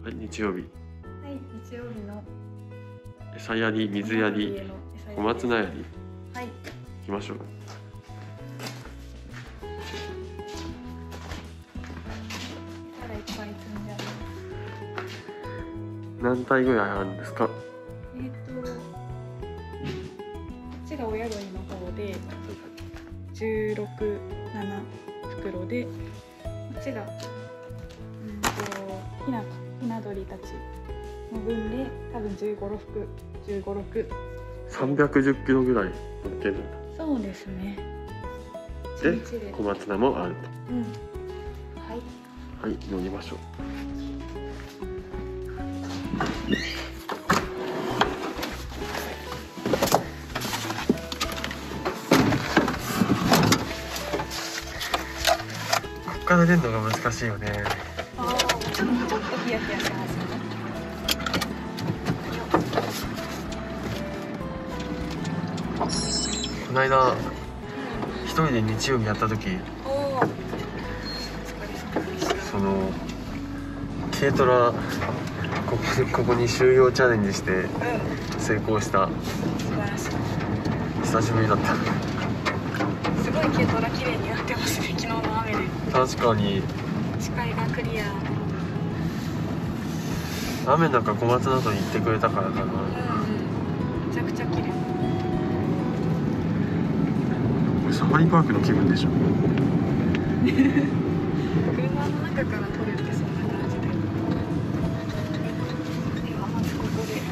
はい、日曜日。 はい、日曜日の餌やり、水やり、小松菜やり。 はい。 行きましょう。 餌がいっぱい積んであります。 何体ぐらいあるんですか？ こっちが親鳥の方で16、7袋で、こっちがひな鳥たちの分で多分15、6 310キロぐらい乗ってる。 そうですね。 で、小松菜もあると。 うん。はい。 はい、乗りましょう。こっから出るのが難しいよね。 ああ、ちょっとヒヤヒヤしますね。 この間一人で日曜日やった時、その軽トラここに収容チャレンジして成功した。 素晴らしい。 久しぶりだった。 すごい軽トラ綺麗になってますね。昨日の雨で。 確かに視界がクリア。 雨なんか小松菜と言ってくれたからかな。 めちゃくちゃ綺麗。 サファリパークの気分でしょ。 車の中から撮るってそんな感じで。今まずここで。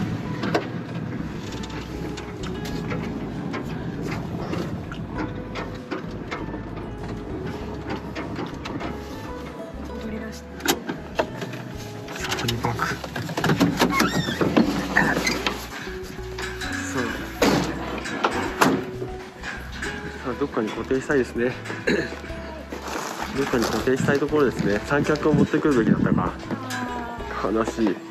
踊り出した。 サファリパーク。そう。さあ、どっかに固定したいですね。どっかに固定したいところですね。三脚を持ってくるべきだったか。悲しい。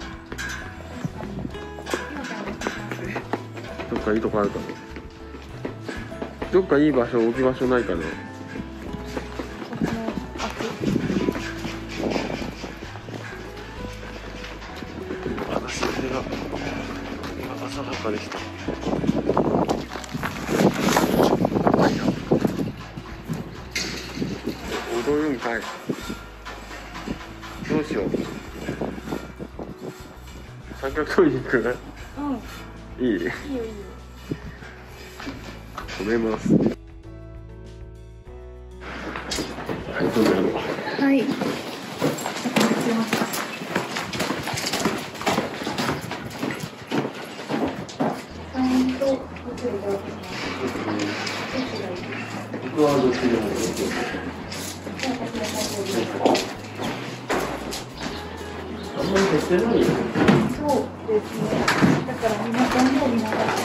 どっかいいとこあるかな。どっかいい場所、置き場所ないかな。私の手が浅はかでした。踊るんかい。どうしよう。三脚取りに行く？ うん。 いい？ いいよいいよ。 止めます。はい、どうぞ。 はい。 僕はどっちでも。あんまり減ってないよ。 そうですね。だからみんな頑張りながら。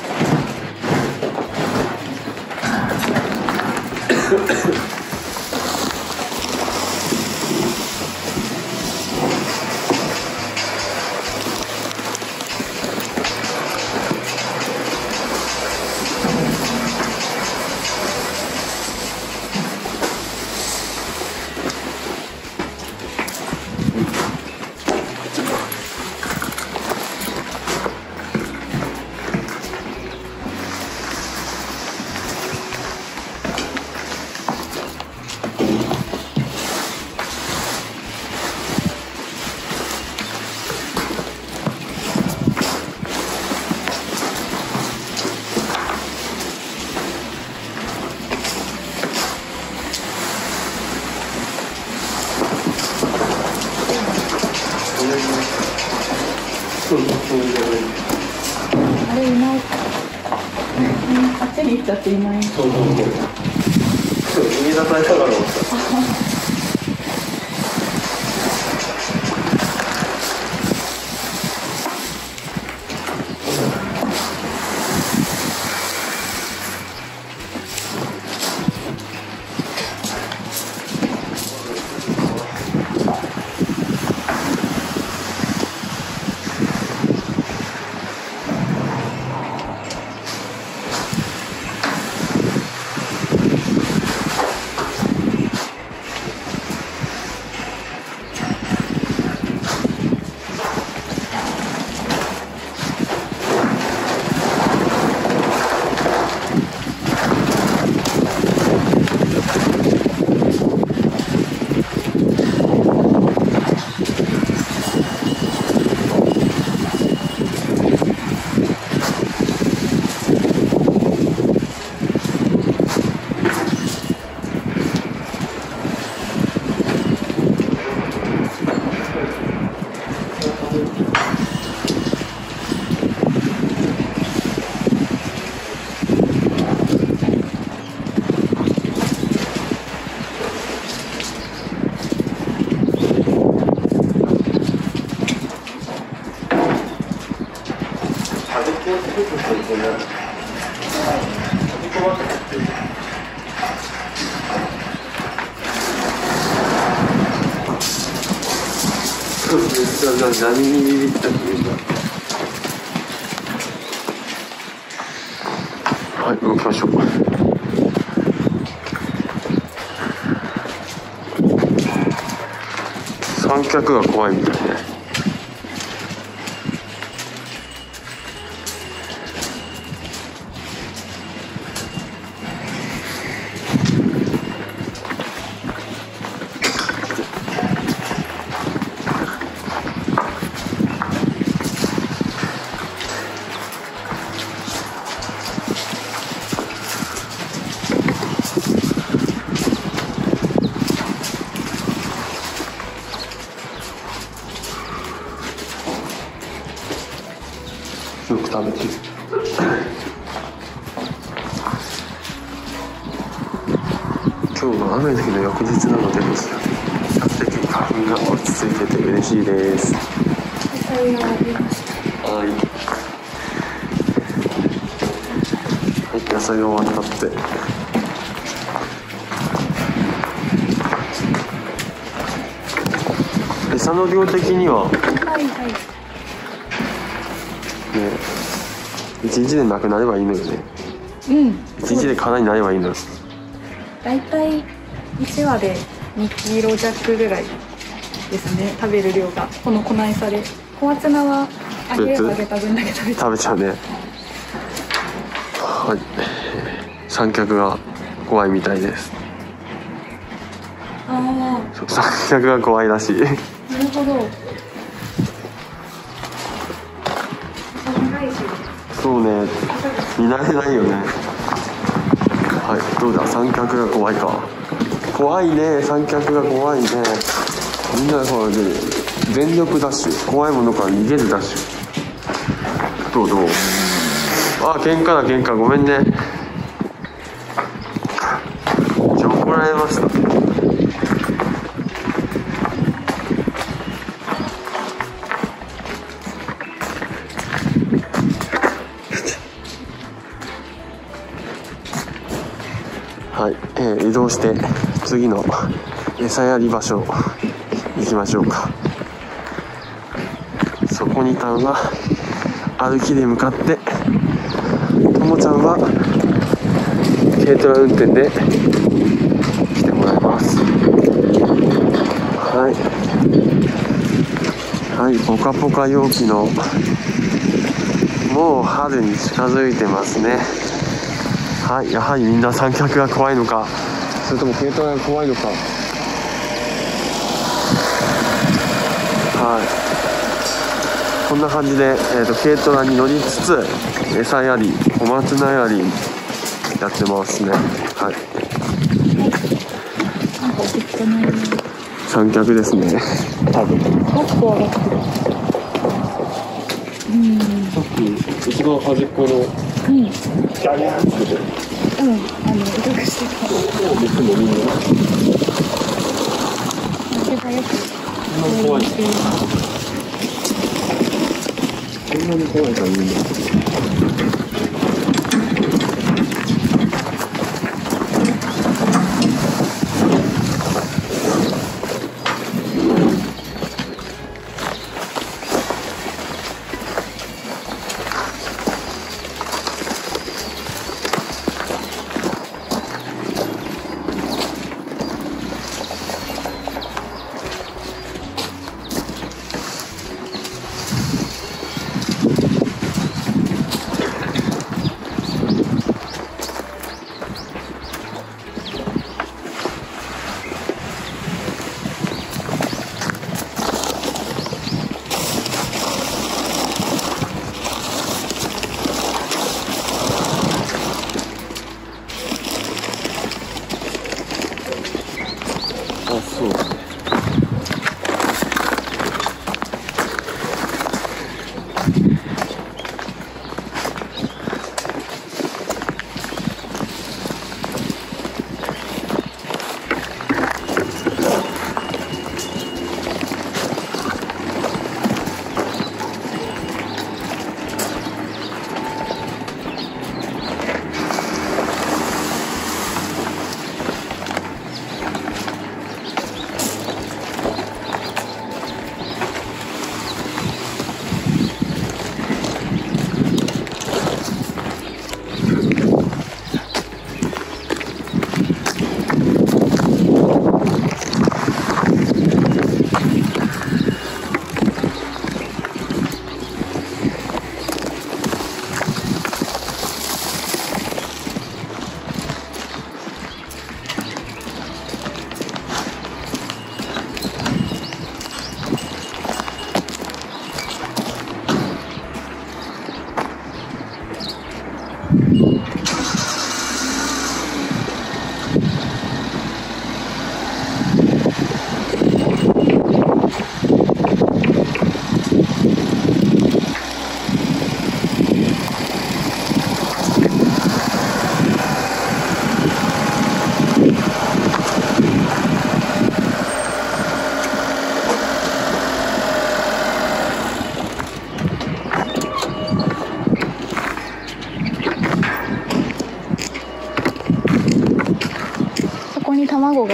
あれいない。あっちに行っちゃっていない。 そう。逃げ出されたから思った。 何にビビったっけ。はい、動きましょう。三脚が怖いみたいね。よく食べてる。今日は雨の日の翌日なので、比較的花粉が落ち着いてて嬉しいです。 野菜がありました。 はい。はい、野菜が終わったって。餌の量的には。 はいはい。 ね、1日でなくなればいいのよね。 うん。 1日でかなりなればいいのよ。 だいたい1羽で2キロ弱ぐらいですね、食べる量が。この粉餌で。小松菜はあげればあげた分だけ食べちゃうね。はい。三脚が怖いみたいです。 ああ。 三脚が怖いらしい。 なるほど。 そうね、見慣れないよね。はい、どうだ、三脚が怖いか。怖いね、三脚が怖いね。みんなほらね、全力ダッシュ、怖いものから逃げるダッシュ。どう。あ、喧嘩だ喧嘩、ごめんね。怒られました。はい、移動して次の餌やり場所行きましょうか。そこにいたのが歩きで向かって、ともちゃんは軽トラ運転で来てもらいます。はい、ポカポカ陽気の、もう春に近づいてますね。はい、やはりみんな三脚が怖いのか、それとも軽トラが怖いのか。はい、こんな感じで、軽トラに乗りつつ餌やり、小松菜やりやってますね。はい。 なんか落ち着かない。 三脚ですね。多分。 結構上がってる。 さっき一番端っこの。ギャリャーって。 委託してた。 いつもみんな。 足がよく。 怖い。そんなに怖いかみんな。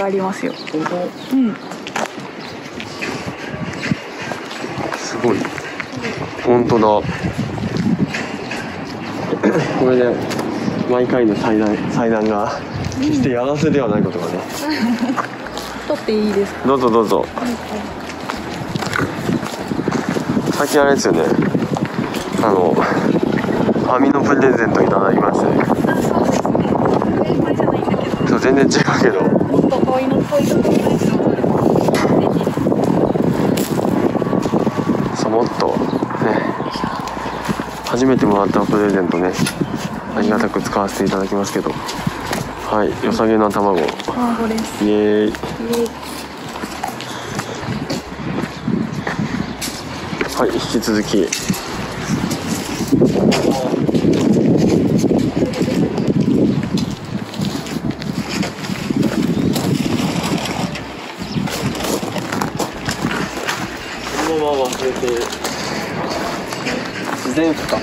がありますよ。 本当？ うん。 すごい。本当だ。これで毎回の祭壇が決してやらせではないことがね。 撮っていいですか？ どうぞどうぞ。さっきあれですよね。網のプレゼントいただきましてね。 これじゃないんだけど。 そう、全然違うけど。 もっと遠いところにそう、もっとね、初めてもらったプレゼントね、ありがたく使わせていただきますけど。はい、良さげな卵。 卵です。 イエーイ。はい、引き続き。このまま忘れて自然負荷。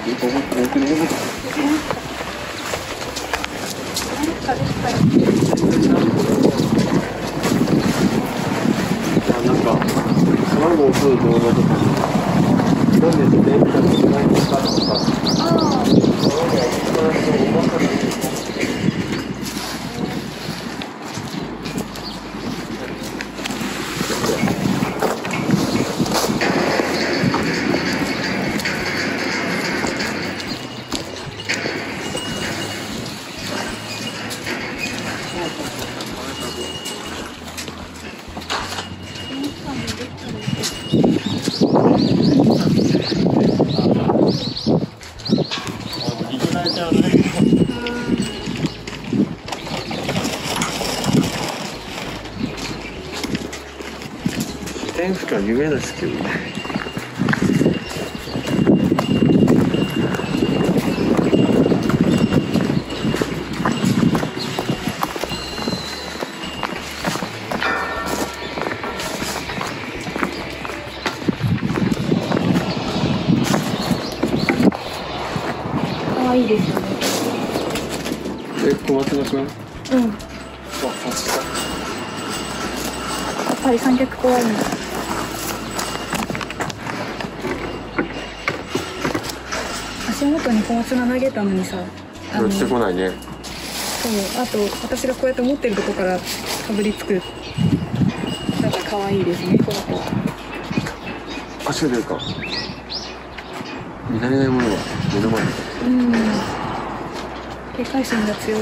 なんか卵を取る動画とかになんで自然負荷しないんですかとか。自然負荷夢ですけどね。 可愛いですよね。 小松田君。 うん。やあ、さすが。 っぱり三脚怖いの。足元に小松菜投げたのにさ。 してこないね。 そう、あと私がこうやって持ってるとこからかぶりつく。だから可愛いですね、この子。 足が出るか。見慣れないものが目の前に。 うん。警戒心が強いな。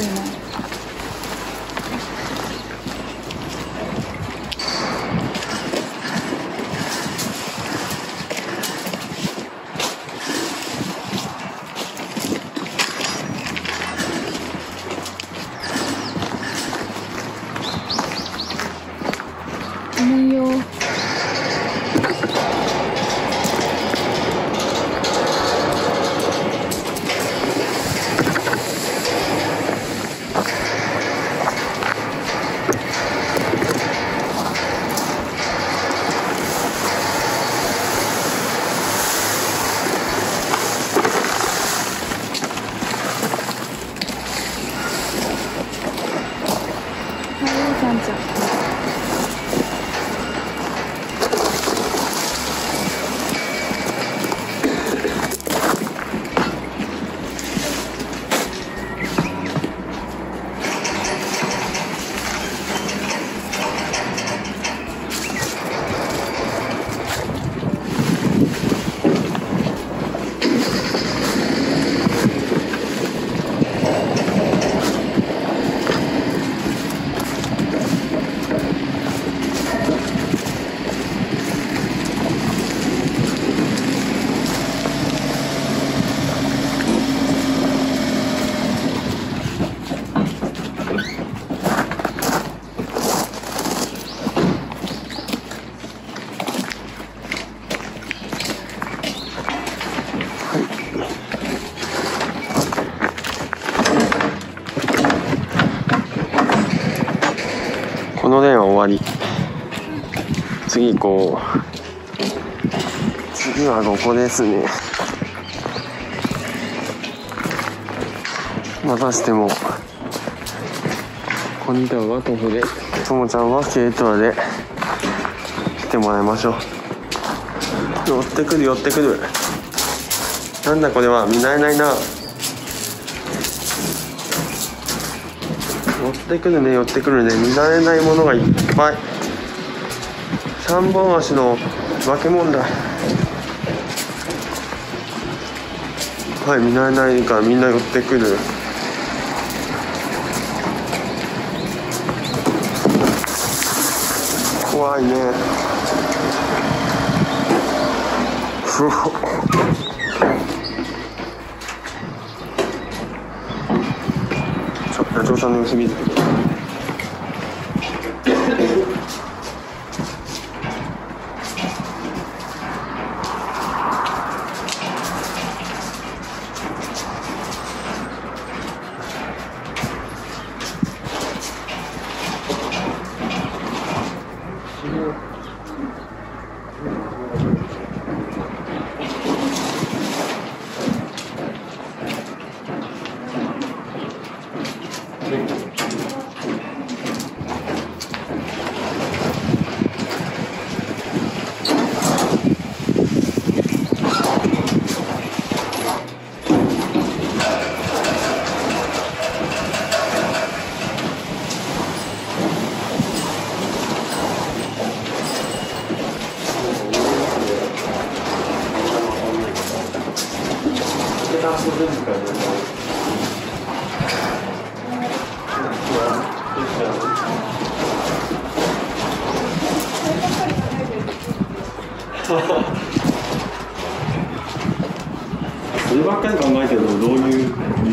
重いよ。ちゃんちゃん。 この例は終わり。次行こう。次はここですね。またしても本田は徒歩で、ともちゃんは軽トラで来てもらいましょう。寄ってくる寄ってくる。なんだこれは見慣れないな。寄ってくるね寄ってくるね。見慣れないものがいっぱい。3本足の化け物だ。はい、見慣れないからみんな寄ってくる。怖いね。ふふ。社長さんの様子見ててください。そればっかり考えてるのどういう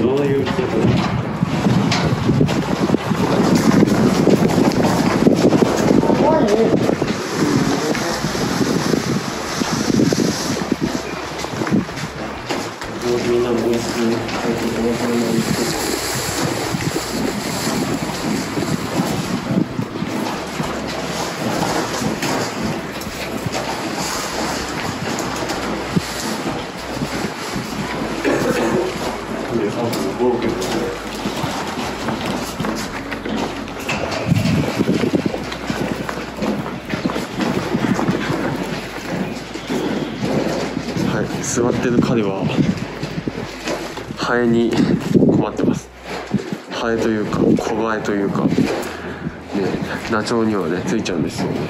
怖いね。みんなも一緒に座ってる彼はハエに困ってます。ハエというかコバエというか、ね、ダチョウにはねついちゃうんですよね。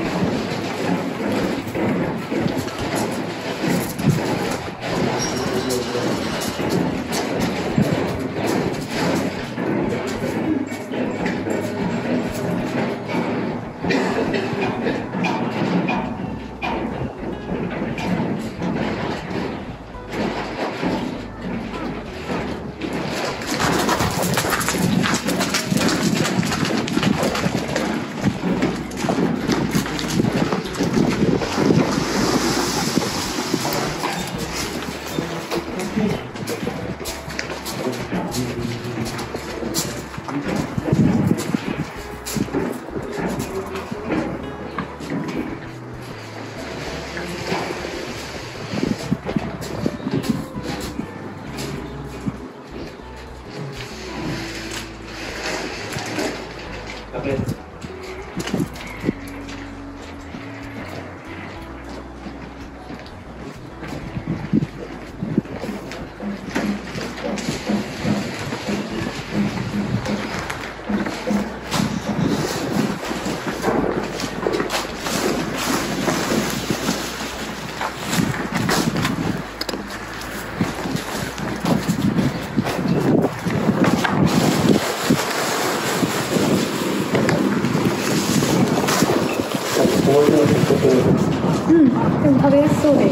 でも食べやすそうで。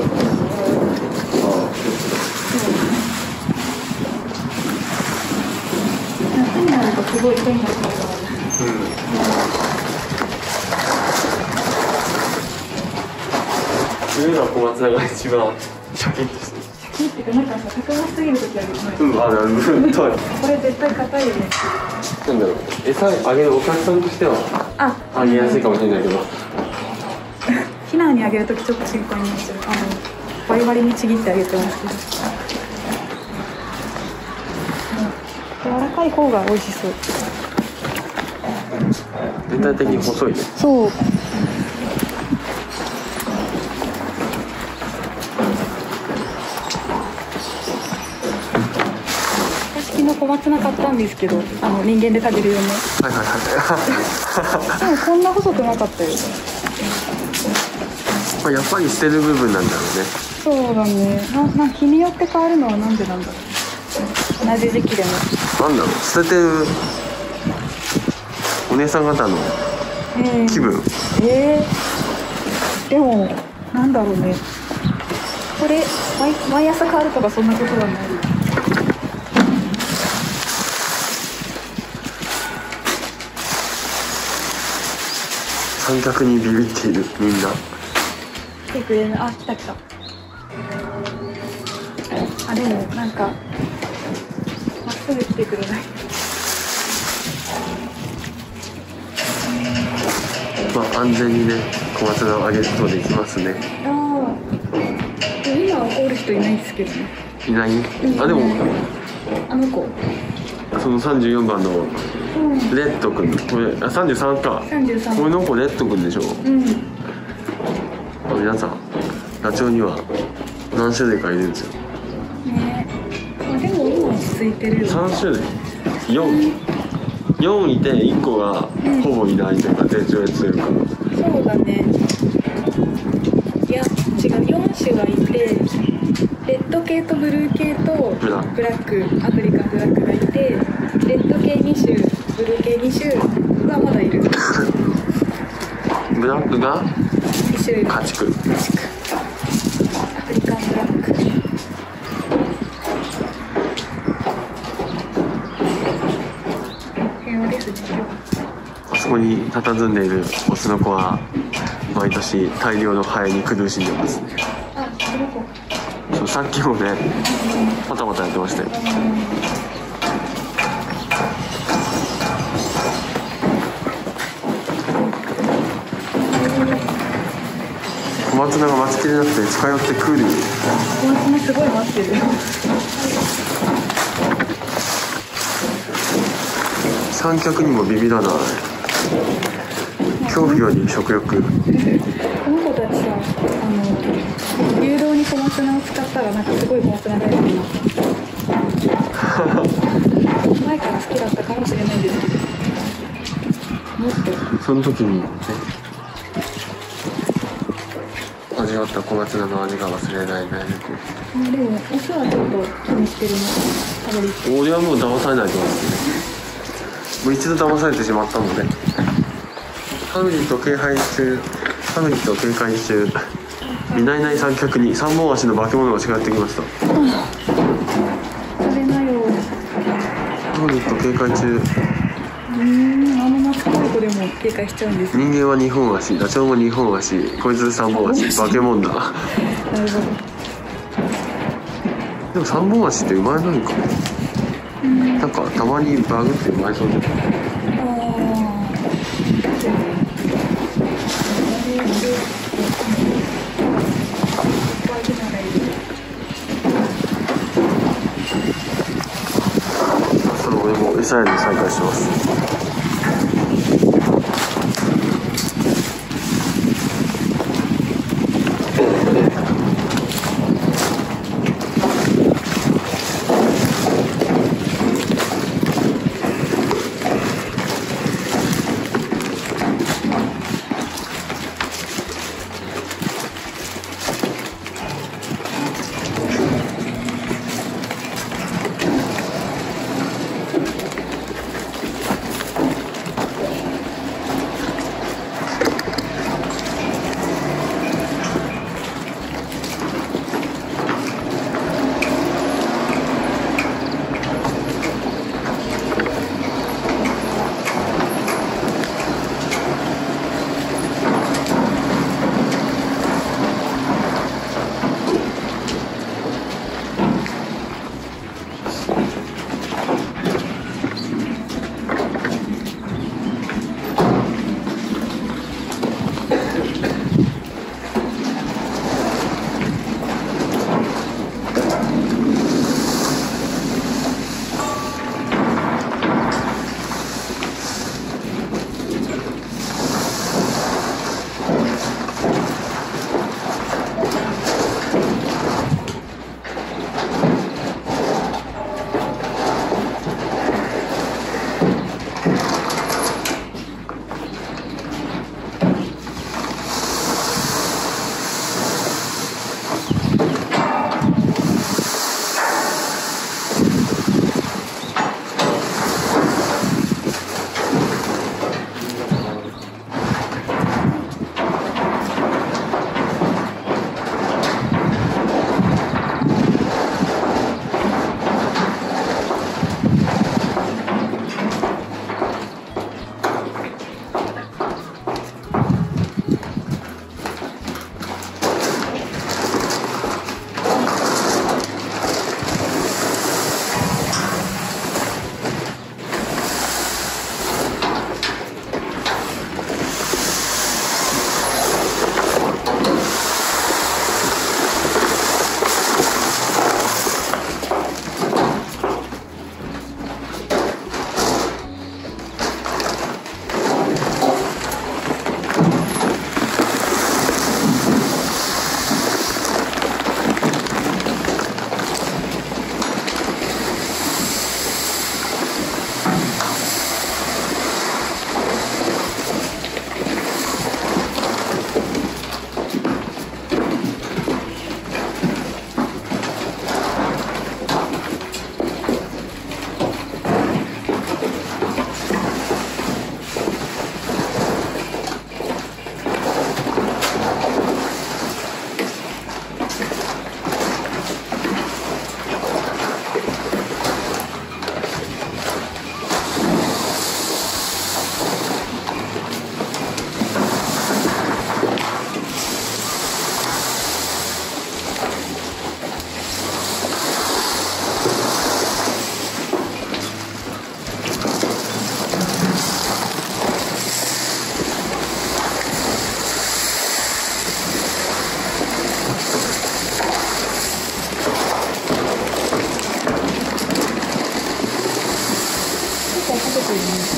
夏になるとすごい手になることがある。 冬の小松菜が一番シャキッとしてる。 シャキッていうかなんかさ、たくましすぎる時あるよね。 あるある。太い。 これ絶対硬いよね。 なんだろう。餌あげるお客さんとしてはあげやすいかもしれないけど。 ヒナにあげるときちょっと心配になっちゃう。バリバリにちぎってあげてますけど。柔らかい方が美味しそう。 全体的に細いね。 そう。昨日小松菜買ったんですけど、人間で食べるよね。 はいはいはでもこんな細くなかったよ。 い。まあやっぱり捨てる部分なんだろうね。 そうだね。日によって変わるのはなんでなんだろう。同じ時期でも。 なんだろう、捨ててるお姉さん方の気分。 でもなんだろうね。これ毎朝変わるとかそんなことはない。 三脚にビビっているみんな。 来てくれる。あ、来た来た。あ、でもなんかまっすぐ来てくれない。 まあ安全にね、小松菜をあげることできますね。 ああ。今おる人いないですけどね。 いない？あ、でもあの子。 その34番のレッド君、これ33か。 33。 これの子レッド君でしょ。皆さんダチョウには何種類かいるんですよね。でも今落ち着いてるよ。 3種類4いて1個がほぼいないというか全超越というか。 そうだね。いや違う、4種がいて、レッド系とブルー系とブラック、アフリカンブラックがいて、レッド系2種、ブルー系2種がまだいる。 ブラックが 2種類。 家畜。 アフリカンブラック。平和ですね。 あそこに佇んでいるオスの子は毎年大量のハエに苦しんでますね。 あ、この子。 そう、さっきもねパタパタやってましたよ。小松菜が待ちきれなくて近寄ってくる。 小松菜すごい待ってる。 三脚にもビビらない。恐怖より食欲。 この子たちさ、誘導に小松菜を使ったらなんかすごい小松菜大好きになった。前から好きだったかもしれないですけど、もっとその時にね、味わった小松菜の味が忘れられない。 でもオスはちょっと気にしてるの。たどり着く。 俺はもう騙されないと思うんですね。もう一度騙されてしまったので、ハグリッド警戒中、見ないない三脚に三本足の化け物が近寄ってきました。 食べなよ。 ハグリッド警戒中。 夏っぽい子でも警戒しちゃうんです。 人間は2本足、ダチョウも2本足、こいつ3本足、化け物だ。 なるほど。 でも3本足って生まれないんか。なんかたまにバグって生まれそうで。その俺も餌やり再開してます。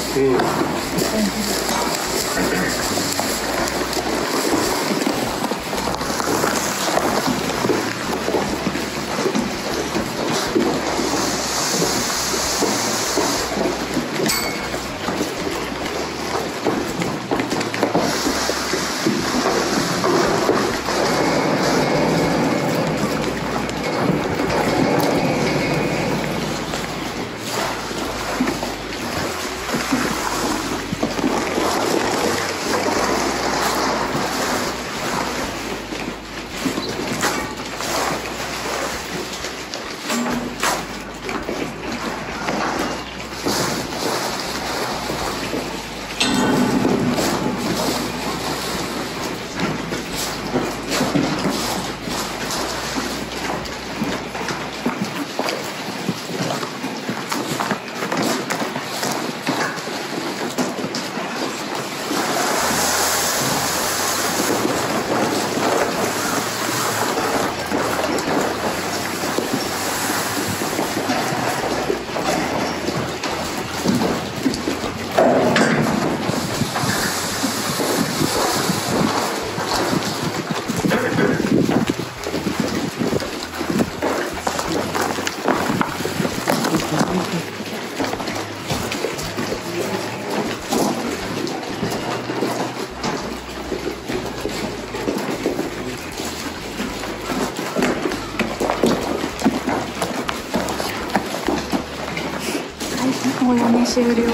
もうやめ終了です。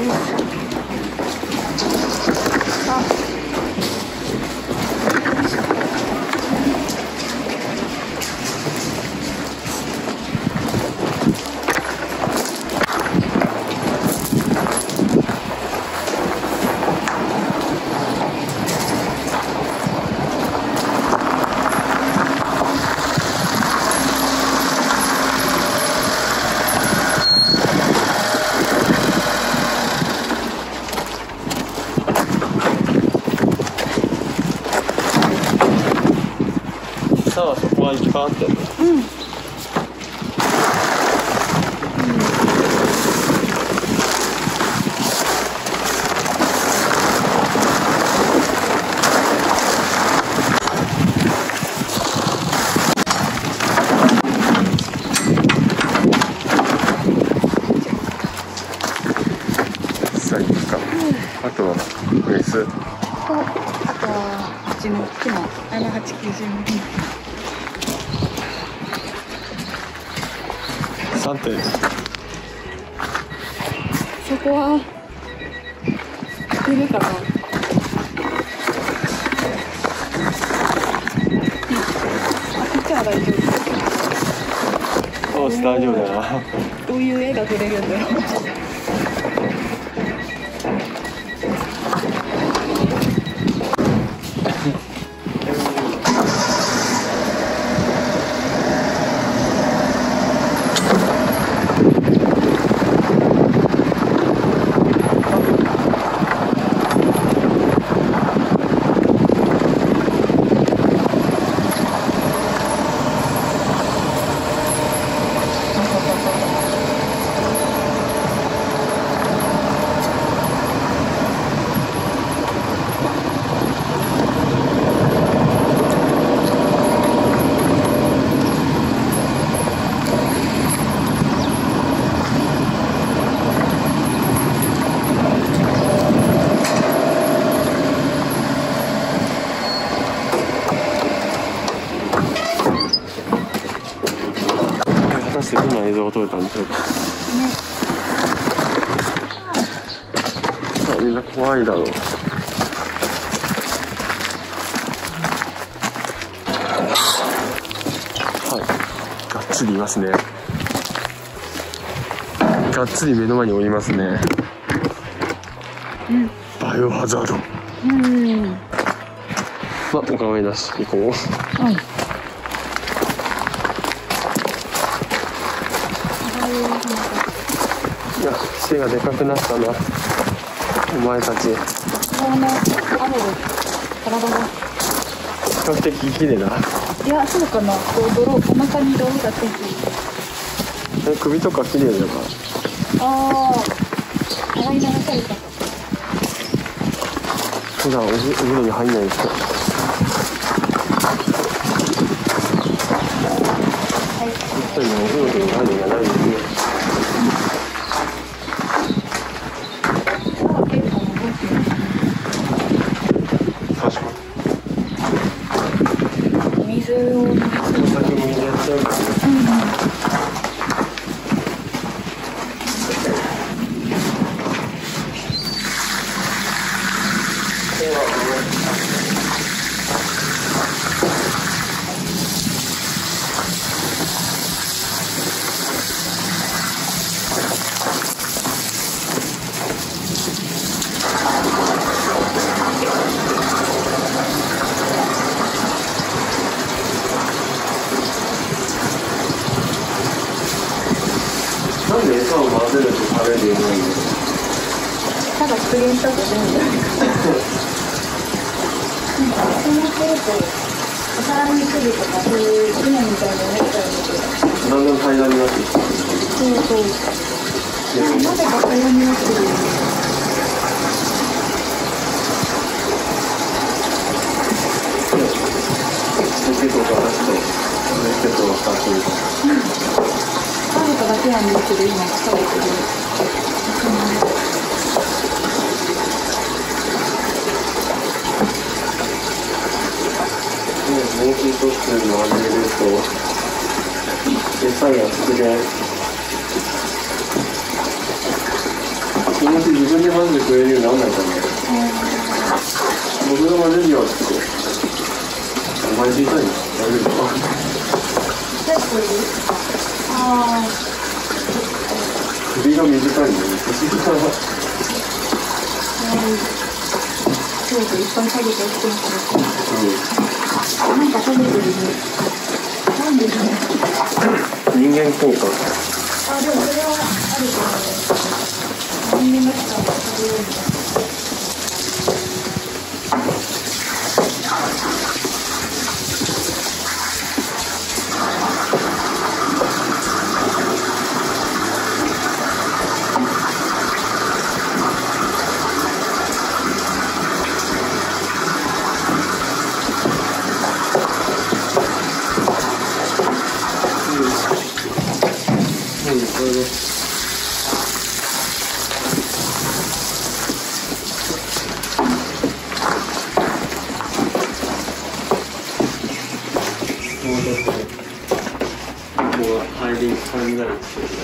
さあ、そこはいっぱいあってる。さあ、いいか。あとはメス。 あとはうちの木の7890。 さて、 そこは来るかな。あ、こっちは大丈夫。 大丈夫だな。 どういう絵が撮れるんだろう。 果たしてどんな映像が撮れたんでしょうか。あ、みんな怖いだろう。はい、がっつりいますね。がっつり目の前におりますね。バイオハザード。まあ、お構いなし、行こう。いや、背がでかくなったな、お前たち。比較的綺麗だ。 いや、そうかな。こう泥、お腹に泥がついてる。 首とか綺麗だから。 ああ。 洗い流された。 普段お風呂に入んない人。 はい。 一人のお風呂で何がないですね。 結構残ってる。 確かに。 水を飲みそう。 お酒も水やっちゃうからね。なんで餌を混ぜると食べるようになるの？ ただ復元したと全部。なんかそうやってるとお皿に来るとかそういう船みたいなのめっちゃあるんだけど。 だんだん平らになってきた。 そうそう。なぜか平らになってる。 ロケットを出すと、ロケットを2つ。 食べただけなんですけど今食べてる。 もう一つのあげると餌や服でこのうち自分で混ぜてくれるようにならないかな。僕が混ぜるよってお前小さいの大丈夫か？ ああ。 首が短いんだよね。 そうそう、いっぱい下げておきますね。なんか食べてるね。なんでね。 人間効果。 あ、でもそれはあると思う。人間が来たら食べようみたいな。 これです。もうちょっとここが入りになるんですけどね。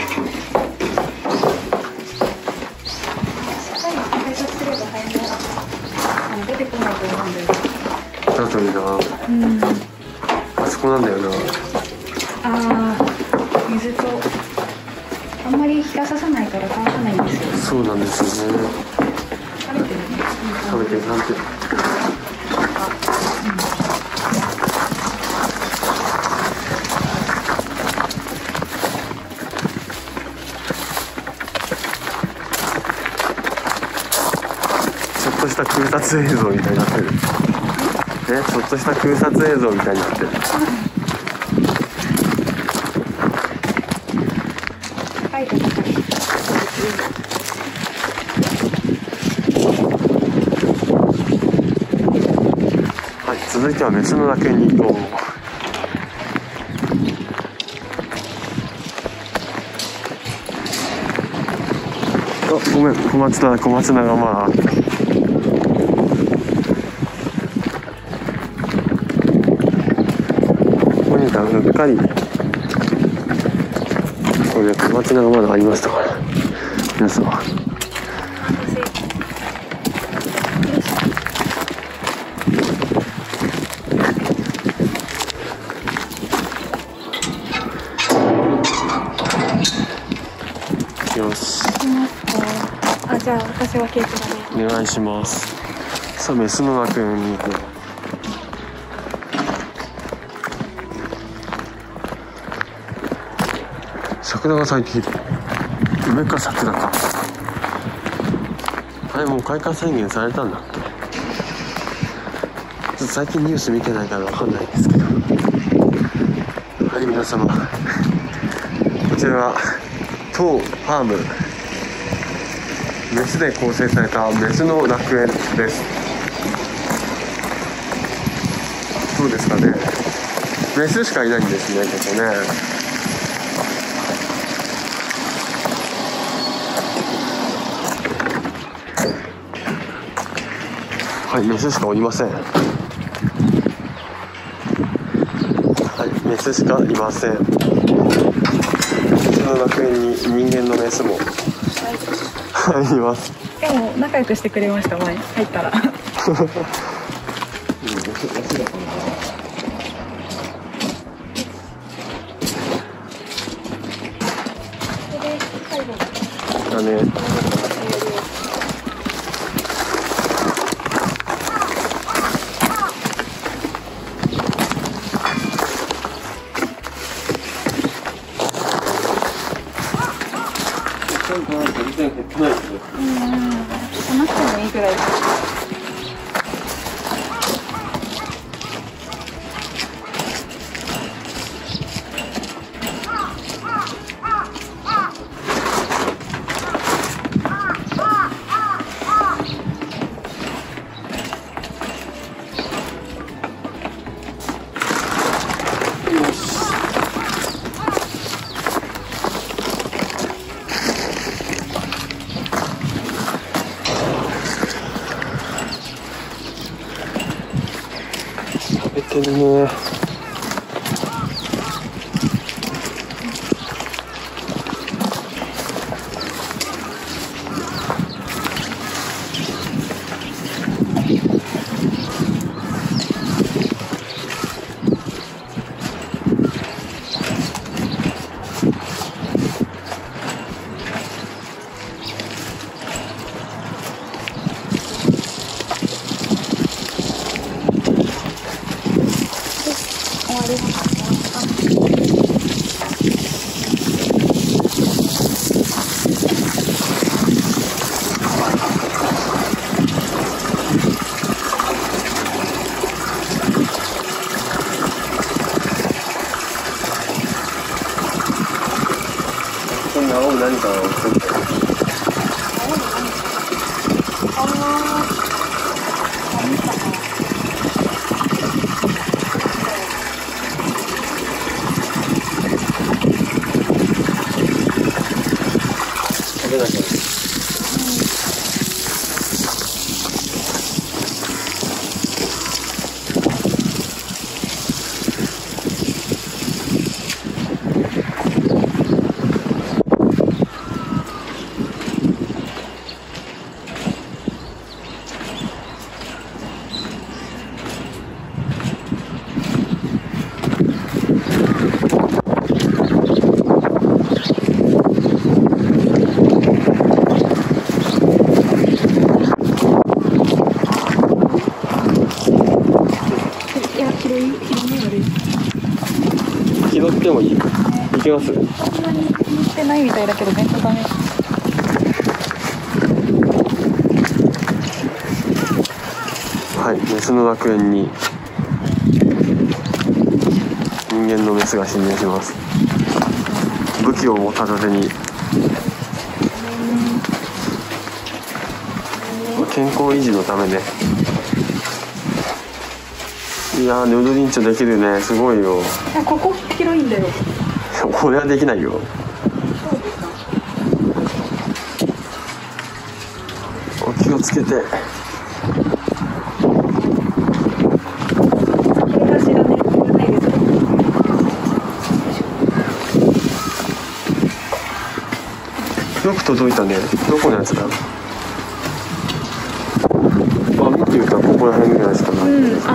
しっかり対策すれば早め出てこないと思うんだよね。 だといいな。あそこなんだよな。 ああ、水とあんまり日が差さないから乾かないんですよ。 そうなんですよね。 食べてるね。 食べてるなんて。ちょっとした空撮映像みたいになってる。ちょっとした空撮映像みたいになってる。はい、続いてはメスの楽園に行こう。あ、ごめん、小松菜がまあうっかりこれ小松菜がまだありましたから皆さんよしあ、じゃあ私はケーキだね。 お願いします。さあメスの楽園に行こう。桜が咲いている。梅か桜か。あれもう開花宣言されたんだっけ。ちょっと最近ニュース見てないからわかんないですけど。はい、皆様こちらは当ファームメスで構成されたメスの楽園です。どうですかね。メスしかいないんですね、ここね。はい、メスしかおりません。はい、メスしかいません。メスの楽園に人間のメスも入ります。 でも仲良くしてくれました、前入ったら。 だね。全然減ってないですね。 話してもいいぐらい。 食べてるね。青い何かを作ってる。食べなきゃ。拾ってもいい？いけます？ そんなに拾ってないみたいだけど、弁当ダメ。 はい、メスの楽園に人間のメスが侵入します。武器を持たずに健康維持のためね。いやー、ヌードリンチョできるね。すごいよ。 ここ広いんだよ。 これはできないよ。お気をつけて。よく届いたね。どこのやつだ。見てるか、ここら辺ぐらいですかね。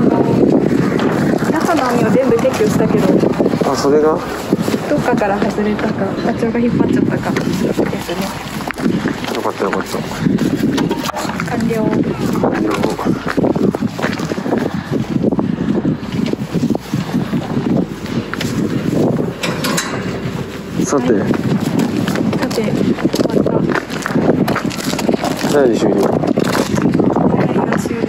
中の網を全部撤去したけど。 それが。 どっかから外れたか、課長が引っ張っちゃったかですね。 よかったよかった。 完了。 完了。さて、終わった。第2終了。